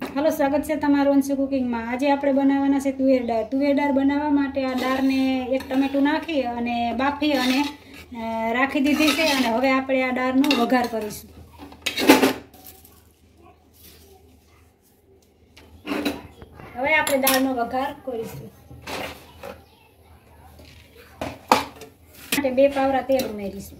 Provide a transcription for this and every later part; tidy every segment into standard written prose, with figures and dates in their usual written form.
Hello, स्वागत है तमारू Anshu cooking में। आज आपणे बनाववाना छे तुवेर दाळ। तुवेर दाळ बनाववा माटे आ दाळने एक टमेटું नाखी अने बाफी अने राखी दीधी छे अने हवे आपणे आ दाळनो वघार करीशुं। हवे आपणे दाळनो वघार करीशुं। माटे 2 पावरा तेल उमेरीशुं।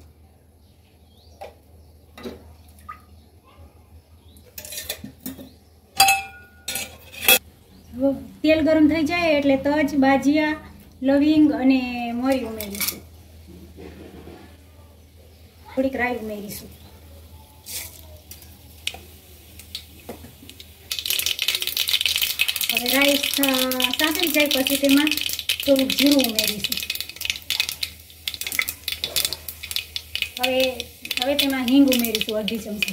तेल गरम थई जाए एटले तज, बाजिया, लविंग अने मरी उमेरीशुं। थोड़ीक राई उमेरीशुं। हवे राई सातरी जाए पछी तेमां थोड़ुं जीरुं उमेरीशुं। हवे तेमां हींग उमेरीशुं अर्धी चमची।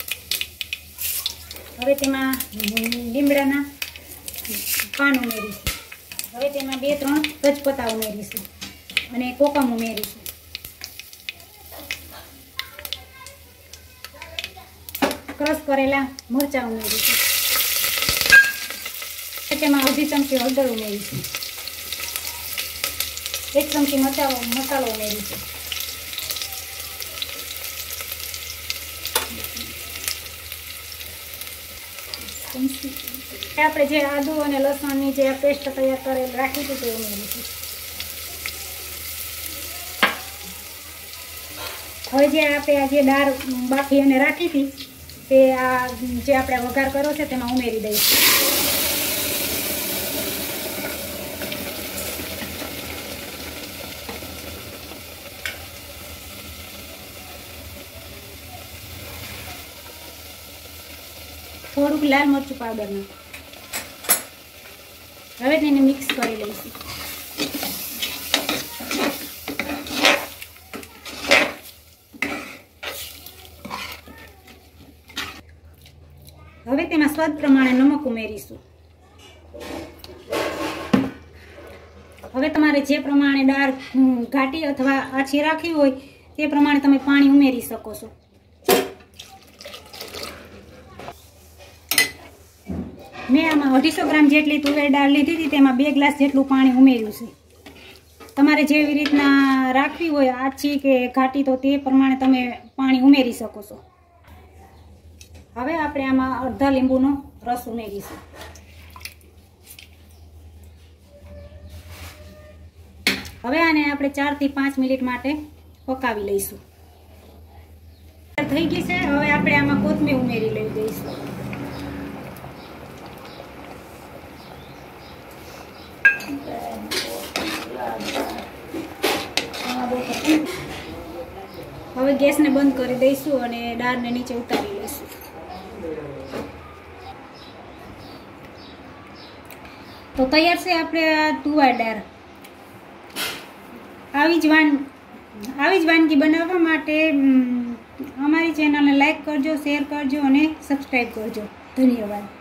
हवे तेमां લીમડાના पान उमेरीशुं। हवे तेमां 2-3 तेजपत्ता उमेरीशुं अने कोकम उमेरीशुं। क्रश करेला मरचा उमेरीशुं। तेमां अर्धी चमची हळदर उमेरीशुं। 1 चमची मसालो उमेरीशुं। આપણે જે આદુ અને લસણની જે પેસ્ટ તૈયાર કરેલ રાખી હતી તે ઉમેરીશું। હવે જે આપણે આ જે દાળ બાફી અને રાખી હતી તે આ જે આપણે વઘાર કર્યો છે તેમાં ઉમેરી દઈશું। थोड़ुंक लाल मरचुं पाउडर नाख। हवे तेने मिक्स करी लईशुं। हवे तेमां स्वाद प्रमाणे नमक उमेरीशुं। हवे तमारे जे प्रमाणे दाळ घाटी अथवा आછી राखी होय ते प्रमाणे तमे पाणी उमेरी शको छो। मैं आम 250 ग्राम जेटली तुवेर दाळ लीधी थी तेमां 2 ग्लास जेटलुं पाणी उमेर्युं छे। तमारे जेवी रीतना राखवी होय आછી के घाटी तो ते प्रमाणे तमे पाणी उमेरी शको छो। हवे आपणे आमां अर्धा લીંબુનો रस उमेरीशुं। हवे आने आपणे 4 થી 5 मिनिट माटे पकावी लईशुं। थई गई छे। हवे आपणे आमां कोथमीर उमेरी लई दईशुं। हवे गैस ने बंद करी दईशुं अने दाळ ने नीचे उतारी लईशुं। तो तैयार छे आपणे तुवेर दाळ। આવી જ વાનગી બનાવવા માટે અમારી ચેનલને લાઈક કરજો, શેર કરજો અને સબસ્ક્રાઈબ કરજો। ધન્યવાદ।